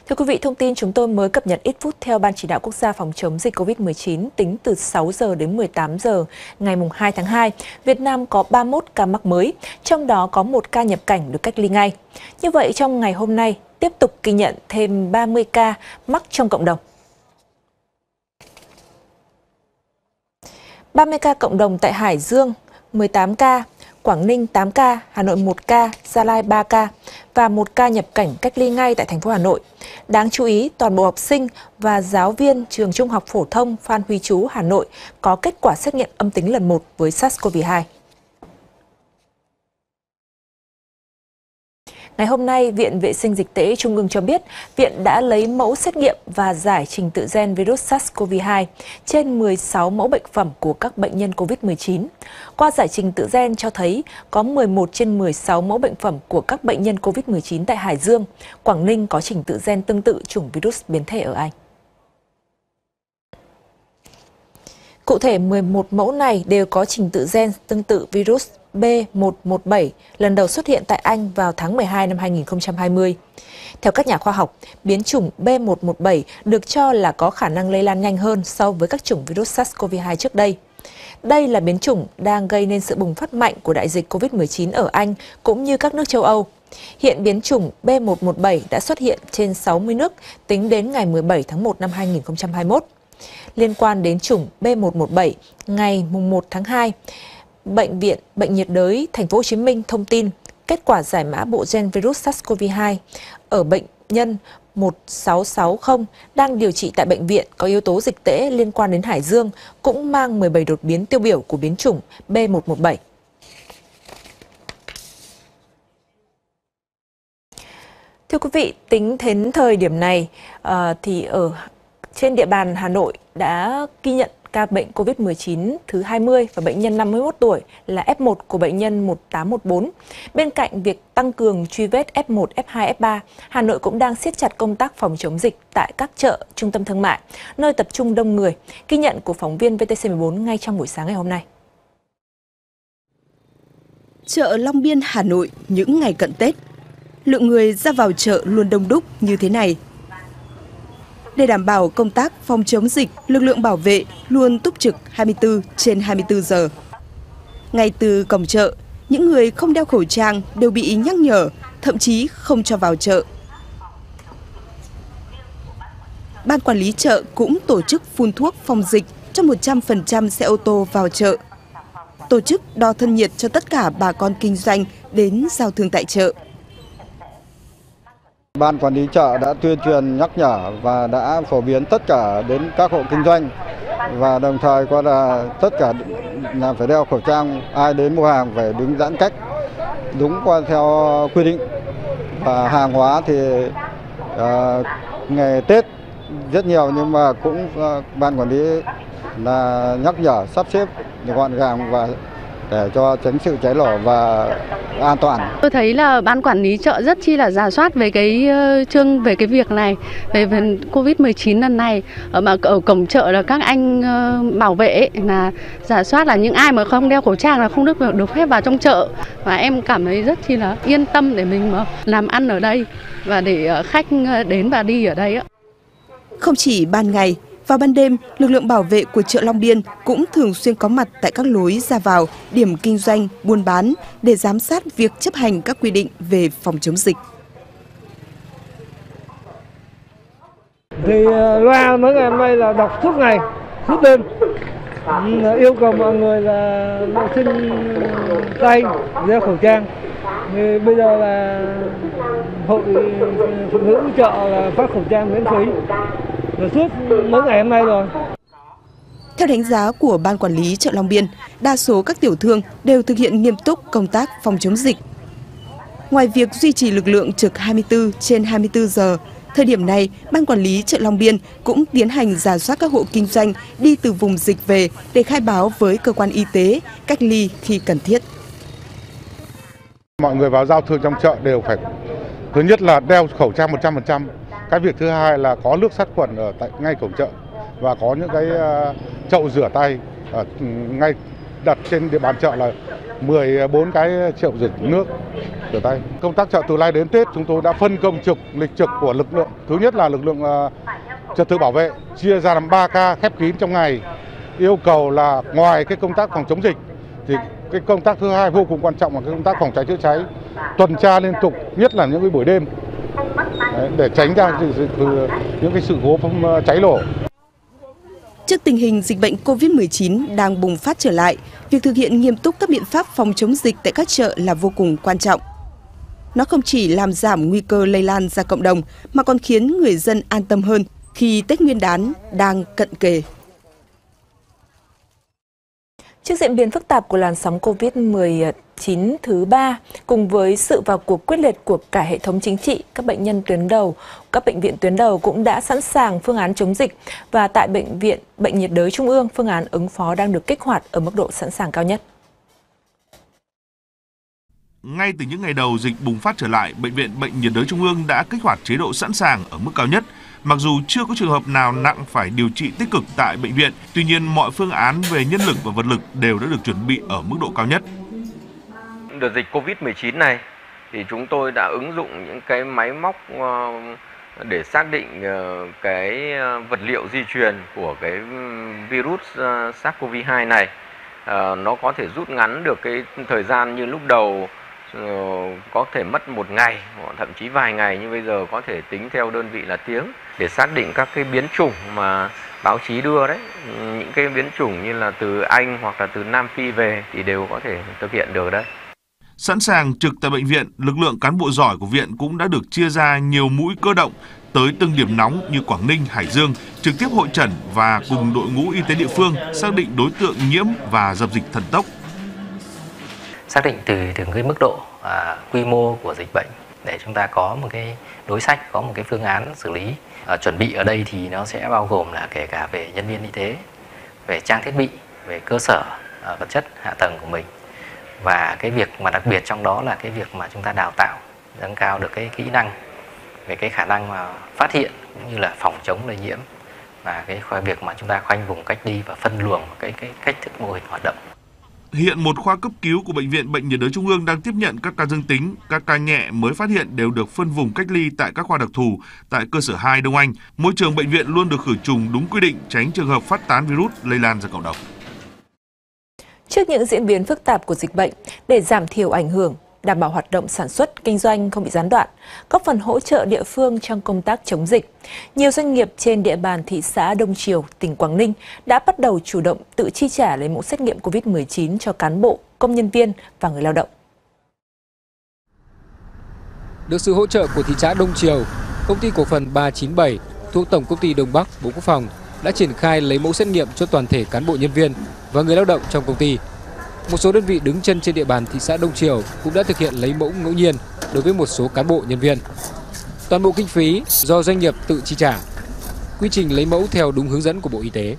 Thưa quý vị, thông tin chúng tôi mới cập nhật ít phút theo Ban Chỉ đạo Quốc gia phòng chống dịch COVID-19 tính từ 6 giờ đến 18 giờ ngày 2 tháng 2, Việt Nam có 31 ca mắc mới, trong đó có 1 ca nhập cảnh được cách ly ngay. Như vậy, trong ngày hôm nay, tiếp tục ghi nhận thêm 30 ca mắc trong cộng đồng. 30 ca cộng đồng tại Hải Dương, 18 ca, Quảng Ninh 8 ca, Hà Nội 1 ca, Gia Lai 3 ca và 1 ca nhập cảnh cách ly ngay tại thành phố Hà Nội. Đáng chú ý, toàn bộ học sinh và giáo viên trường Trung học phổ thông Phan Huy Chú, Hà Nội có kết quả xét nghiệm âm tính lần 1 với SARS-CoV-2. Ngày hôm nay, Viện Vệ sinh Dịch tễ Trung ương cho biết, Viện đã lấy mẫu xét nghiệm và giải trình tự gen virus SARS-CoV-2 trên 16 mẫu bệnh phẩm của các bệnh nhân COVID-19. Qua giải trình tự gen cho thấy có 11 trên 16 mẫu bệnh phẩm của các bệnh nhân COVID-19 tại Hải Dương, Quảng Ninh có trình tự gen tương tự chủng virus biến thể ở Anh. Cụ thể, 11 mẫu này đều có trình tự gen tương tự virus B117 lần đầu xuất hiện tại Anh vào tháng 12 năm 2020. Theo các nhà khoa học, biến chủng B117 được cho là có khả năng lây lan nhanh hơn so với các chủng virus SARS-CoV-2 trước đây. Đây là biến chủng đang gây nên sự bùng phát mạnh của đại dịch COVID-19 ở Anh cũng như các nước châu Âu. Hiện biến chủng B117 đã xuất hiện trên 60 nước tính đến ngày 17 tháng 1 năm 2021. Liên quan đến chủng B117, ngày 1 tháng 2, Bệnh viện Bệnh nhiệt đới Thành phố Hồ Chí Minh thông tin kết quả giải mã bộ gen virus SARS-CoV-2 ở bệnh nhân 1660 đang điều trị tại bệnh viện có yếu tố dịch tễ liên quan đến Hải Dương cũng mang 17 đột biến tiêu biểu của biến chủng B117. Thưa quý vị, tính đến thời điểm này thì trên địa bàn Hà Nội đã ghi nhận ca bệnh COVID-19 thứ 20 và bệnh nhân 51 tuổi là F1 của bệnh nhân 1814. Bên cạnh việc tăng cường truy vết F1, F2, F3, Hà Nội cũng đang siết chặt công tác phòng chống dịch tại các chợ, trung tâm thương mại, nơi tập trung đông người. Ghi nhận của phóng viên VTC14 ngay trong buổi sáng ngày hôm nay. Chợ Long Biên, Hà Nội những ngày cận Tết, lượng người ra vào chợ luôn đông đúc như thế này. Để đảm bảo công tác phòng chống dịch, lực lượng bảo vệ luôn túc trực 24 trên 24 giờ. Ngay từ cổng chợ, những người không đeo khẩu trang đều bị nhắc nhở, thậm chí không cho vào chợ. Ban quản lý chợ cũng tổ chức phun thuốc phòng dịch cho 100% xe ô tô vào chợ. Tổ chức đo thân nhiệt cho tất cả bà con kinh doanh đến giao thương tại chợ. Ban quản lý chợ đã tuyên truyền nhắc nhở và đã phổ biến tất cả đến các hộ kinh doanh và đồng thời qua là tất cả là phải đeo khẩu trang, ai đến mua hàng phải đứng giãn cách đúng qua theo quy định. Và hàng hóa thì ngày Tết rất nhiều nhưng mà cũng ban quản lý là nhắc nhở sắp xếp gọn gàng và để cho tránh sự cháy nổ và an toàn. Tôi thấy là ban quản lý chợ rất chi là rà soát về cái việc này, về Covid-19 lần này, mà ở cổng chợ là các anh bảo vệ là rà soát là những ai mà không đeo khẩu trang là không được phép vào trong chợ, và em cảm thấy rất chi là yên tâm để mình mà làm ăn ở đây và để khách đến và đi ở đây ạ. Không chỉ ban ngày, vào ban đêm, lực lượng bảo vệ của chợ Long Biên cũng thường xuyên có mặt tại các lối ra vào, điểm kinh doanh, buôn bán để giám sát việc chấp hành các quy định về phòng chống dịch. Thì loa mấy ngày hôm nay là đọc suốt ngày, suốt đêm, yêu cầu mọi người là vệ sinh tay, đeo khẩu trang. Thì bây giờ là hội phụ nữ chợ là phát khẩu trang miễn phí rồi suốt mấy ngày hôm nay rồi. Theo đánh giá của Ban quản lý chợ Long Biên, đa số các tiểu thương đều thực hiện nghiêm túc công tác phòng chống dịch. Ngoài việc duy trì lực lượng trực 24 trên 24 giờ, thời điểm này, Ban quản lý chợ Long Biên cũng tiến hành rà soát các hộ kinh doanh đi từ vùng dịch về để khai báo với cơ quan y tế, cách ly khi cần thiết. Mọi người vào giao thương trong chợ đều phải, thứ nhất là đeo khẩu trang 100%. Cái việc thứ hai là có nước sát khuẩn ở ngay cổng chợ và có những cái chậu rửa tay ở ngay đặt trên địa bàn chợ là 14 cái chậu rửa nước rửa tay. Công tác chợ từ nay đến Tết chúng tôi đã phân công lịch trực của lực lượng. Thứ nhất là lực lượng trật tự bảo vệ chia ra làm 3 ca khép kín trong ngày. Yêu cầu là ngoài cái công tác phòng chống dịch thì cái công tác thứ hai vô cùng quan trọng là cái công tác phòng cháy chữa cháy, tuần tra liên tục, nhất là những cái buổi đêm để tránh ra những cái sự cố cháy nổ. Trước tình hình dịch bệnh COVID-19 đang bùng phát trở lại, việc thực hiện nghiêm túc các biện pháp phòng chống dịch tại các chợ là vô cùng quan trọng. Nó không chỉ làm giảm nguy cơ lây lan ra cộng đồng mà còn khiến người dân an tâm hơn khi Tết Nguyên đán đang cận kề. Trước diễn biến phức tạp của làn sóng COVID-19 thứ 3, cùng với sự vào cuộc quyết liệt của cả hệ thống chính trị, các bệnh viện tuyến đầu cũng đã sẵn sàng phương án chống dịch, và tại Bệnh viện Bệnh nhiệt đới Trung ương, phương án ứng phó đang được kích hoạt ở mức độ sẵn sàng cao nhất. Ngay từ những ngày đầu dịch bùng phát trở lại, Bệnh viện Bệnh nhiệt đới Trung ương đã kích hoạt chế độ sẵn sàng ở mức cao nhất. Mặc dù chưa có trường hợp nào nặng phải điều trị tích cực tại bệnh viện, tuy nhiên mọi phương án về nhân lực và vật lực đều đã được chuẩn bị ở mức độ cao nhất. Đợt dịch Covid-19 này thì chúng tôi đã ứng dụng những cái máy móc để xác định cái vật liệu di truyền của cái virus SARS-CoV-2 này. Nó có thể rút ngắn được cái thời gian như lúc đầu có thể mất 1 ngày, thậm chí vài ngày, nhưng bây giờ có thể tính theo đơn vị là tiếng để xác định các cái biến chủng mà báo chí đưa đấy. Những cái biến chủng như là từ Anh hoặc là từ Nam Phi về thì đều có thể thực hiện được đấy. Sẵn sàng trực tại bệnh viện, lực lượng cán bộ giỏi của viện cũng đã được chia ra nhiều mũi cơ động tới từng điểm nóng như Quảng Ninh, Hải Dương, trực tiếp hội chẩn và cùng đội ngũ y tế địa phương xác định đối tượng nhiễm và dập dịch thần tốc. Xác định từ từng cái mức độ quy mô của dịch bệnh để chúng ta có một cái đối sách, có một cái phương án xử lý. Chuẩn bị ở đây thì nó sẽ bao gồm là kể cả về nhân viên y tế, về trang thiết bị, về cơ sở vật chất hạ tầng của mình, và cái việc mà đặc biệt trong đó là cái việc mà chúng ta đào tạo nâng cao được cái kỹ năng về cái khả năng mà phát hiện cũng như là phòng chống lây nhiễm, và cái việc mà chúng ta khoanh vùng cách ly và phân luồng cái cách thức mô hình hoạt động. Hiện một khoa cấp cứu của Bệnh viện Bệnh nhiệt đới Trung ương đang tiếp nhận các ca dương tính, các ca nhẹ mới phát hiện đều được phân vùng cách ly tại các khoa đặc thù tại cơ sở 2 Đông Anh. Môi trường bệnh viện luôn được khử trùng đúng quy định, tránh trường hợp phát tán virus lây lan ra cộng đồng. Trước những diễn biến phức tạp của dịch bệnh, để giảm thiểu ảnh hưởng, đảm bảo hoạt động sản xuất, kinh doanh không bị gián đoạn, góp phần hỗ trợ địa phương trong công tác chống dịch, nhiều doanh nghiệp trên địa bàn thị xã Đông Triều, tỉnh Quảng Ninh đã bắt đầu chủ động tự chi trả lấy mẫu xét nghiệm COVID-19 cho cán bộ, công nhân viên và người lao động. Được sự hỗ trợ của thị xã Đông Triều, công ty cổ phần 397 thuộc Tổng công ty Đông Bắc, Bộ Quốc phòng đã triển khai lấy mẫu xét nghiệm cho toàn thể cán bộ nhân viên và người lao động trong công ty. Một số đơn vị đứng chân trên địa bàn thị xã Đông Triều cũng đã thực hiện lấy mẫu ngẫu nhiên đối với một số cán bộ nhân viên. Toàn bộ kinh phí do doanh nghiệp tự chi trả. Quy trình lấy mẫu theo đúng hướng dẫn của Bộ Y tế.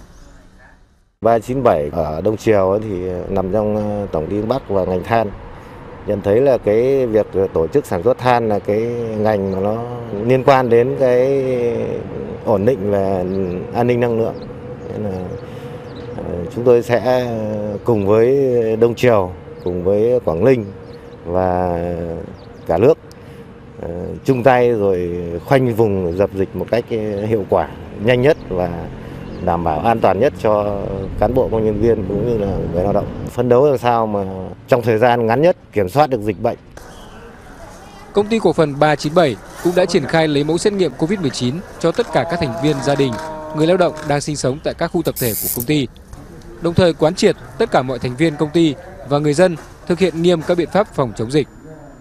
397 ở Đông Triều thì nằm trong Tổng ty Bắc và ngành than. Nhận thấy là cái việc tổ chức sản xuất than là cái ngành mà nó liên quan đến cái ổn định về an ninh năng lượng. Nên là chúng tôi sẽ cùng với Đông Triều, cùng với Quảng Ninh và cả nước chung tay rồi khoanh vùng dập dịch một cách hiệu quả, nhanh nhất và đảm bảo an toàn nhất cho cán bộ công nhân viên cũng như là người lao động. Phấn đấu làm sao mà trong thời gian ngắn nhất kiểm soát được dịch bệnh. Công ty cổ phần 397 cũng đã triển khai lấy mẫu xét nghiệm COVID-19 cho tất cả các thành viên gia đình, người lao động đang sinh sống tại các khu tập thể của công ty. Đồng thời quán triệt tất cả mọi thành viên công ty và người dân thực hiện nghiêm các biện pháp phòng chống dịch.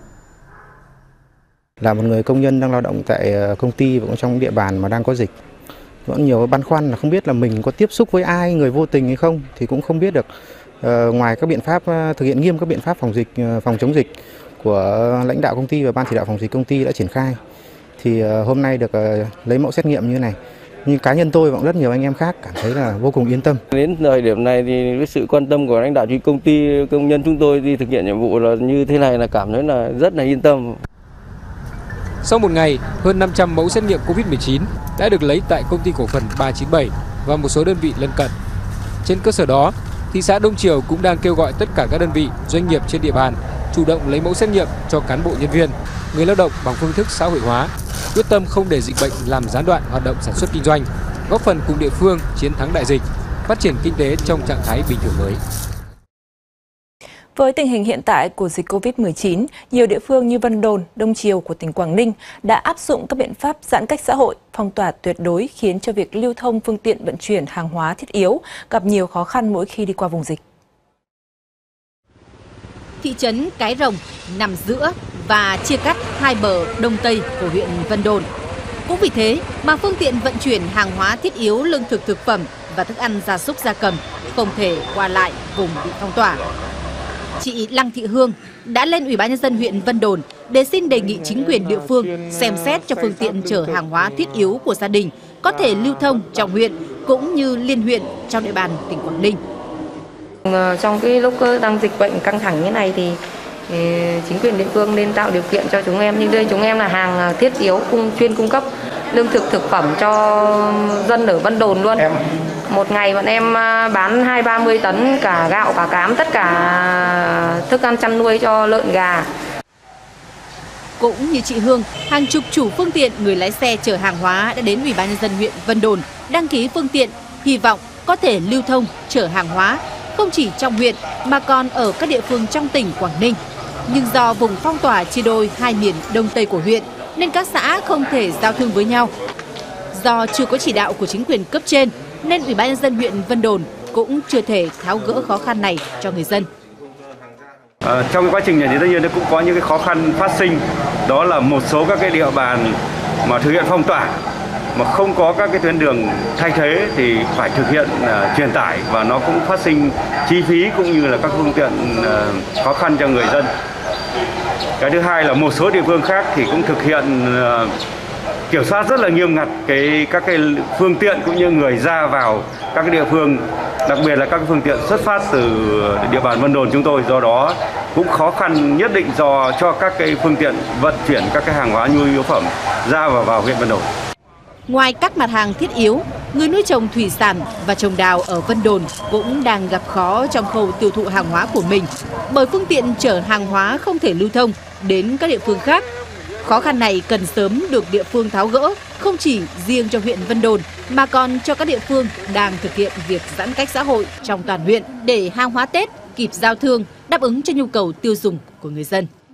Là một người công nhân đang lao động tại công ty và cũng trong địa bàn mà đang có dịch, vẫn nhiều băn khoăn là không biết là mình có tiếp xúc với ai, người vô tình hay không thì cũng không biết được. Ngoài các biện pháp thực hiện nghiêm các biện pháp phòng chống dịch của lãnh đạo công ty và ban chỉ đạo phòng dịch công ty đã triển khai, thì hôm nay được lấy mẫu xét nghiệm như này. Nhưng cá nhân tôi và rất nhiều anh em khác cảm thấy là vô cùng yên tâm. Đến thời điểm này thì với sự quan tâm của lãnh đạo công ty, công nhân chúng tôi đi thực hiện nhiệm vụ là như thế này là cảm thấy là rất là yên tâm. Sau một ngày, hơn 500 mẫu xét nghiệm COVID-19 đã được lấy tại công ty cổ phần 397 và một số đơn vị lân cận. Trên cơ sở đó, thị xã Đông Triều cũng đang kêu gọi tất cả các đơn vị, doanh nghiệp trên địa bàn chủ động lấy mẫu xét nghiệm cho cán bộ nhân viên, người lao động bằng phương thức xã hội hóa, quyết tâm không để dịch bệnh làm gián đoạn hoạt động sản xuất kinh doanh, góp phần cùng địa phương chiến thắng đại dịch, phát triển kinh tế trong trạng thái bình thường mới. Với tình hình hiện tại của dịch Covid-19, nhiều địa phương như Vân Đồn, Đông Triều của tỉnh Quảng Ninh đã áp dụng các biện pháp giãn cách xã hội, phong tỏa tuyệt đối khiến cho việc lưu thông phương tiện vận chuyển hàng hóa thiết yếu gặp nhiều khó khăn mỗi khi đi qua vùng dịch. Thị trấn Cái Rồng nằm giữa và chia cắt hai bờ Đông Tây của huyện Vân Đồn. Cũng vì thế mà phương tiện vận chuyển hàng hóa thiết yếu, lương thực thực phẩm và thức ăn gia súc gia cầm không thể qua lại vùng bị phong tỏa. Chị Lăng Thị Hương đã lên Ủy ban Nhân dân huyện Vân Đồn để xin đề nghị chính quyền địa phương xem xét cho phương tiện chở hàng hóa thiết yếu của gia đình có thể lưu thông trong huyện cũng như liên huyện trong địa bàn tỉnh Quảng Ninh. Trong cái lúc đang dịch bệnh căng thẳng như này thì chính quyền địa phương nên tạo điều kiện cho chúng em, nhưng đây chúng em là hàng thiết yếu chuyên cung cấp lương thực thực phẩm cho dân ở Vân Đồn luôn. Một ngày bọn em bán 20-30 tấn cả gạo, cả cám, tất cả thức ăn chăn nuôi cho lợn gà. Cũng như chị Hương, hàng chục chủ phương tiện, người lái xe chở hàng hóa đã đến Ủy ban Nhân dân huyện Vân Đồn đăng ký phương tiện, hy vọng có thể lưu thông chở hàng hóa không chỉ trong huyện mà còn ở các địa phương trong tỉnh Quảng Ninh. Nhưng do vùng phong tỏa chia đôi hai miền Đông Tây của huyện nên các xã không thể giao thương với nhau. Do chưa có chỉ đạo của chính quyền cấp trên nên Ủy ban Nhân dân huyện Vân Đồn cũng chưa thể tháo gỡ khó khăn này cho người dân. Trong cái quá trình này thì tất nhiên nó cũng có những cái khó khăn phát sinh, đó là một số các cái địa bàn mà thực hiện phong tỏa mà không có các cái tuyến đường thay thế thì phải thực hiện truyền tải, và nó cũng phát sinh chi phí cũng như là các phương tiện khó khăn cho người dân. Cái thứ hai là một số địa phương khác thì cũng thực hiện kiểm soát rất là nghiêm ngặt các cái phương tiện cũng như người ra vào các cái địa phương, đặc biệt là các phương tiện xuất phát từ địa bàn Vân Đồn chúng tôi, do đó cũng khó khăn nhất định cho các cái phương tiện vận chuyển các cái hàng hóa nhu yếu phẩm ra và vào huyện Vân Đồn. Ngoài các mặt hàng thiết yếu, người nuôi trồng thủy sản và trồng đào ở Vân Đồn cũng đang gặp khó trong khâu tiêu thụ hàng hóa của mình, bởi phương tiện chở hàng hóa không thể lưu thông đến các địa phương khác. Khó khăn này cần sớm được địa phương tháo gỡ, không chỉ riêng cho huyện Vân Đồn mà còn cho các địa phương đang thực hiện việc giãn cách xã hội trong toàn huyện để hàng hóa Tết kịp giao thương, đáp ứng cho nhu cầu tiêu dùng của người dân.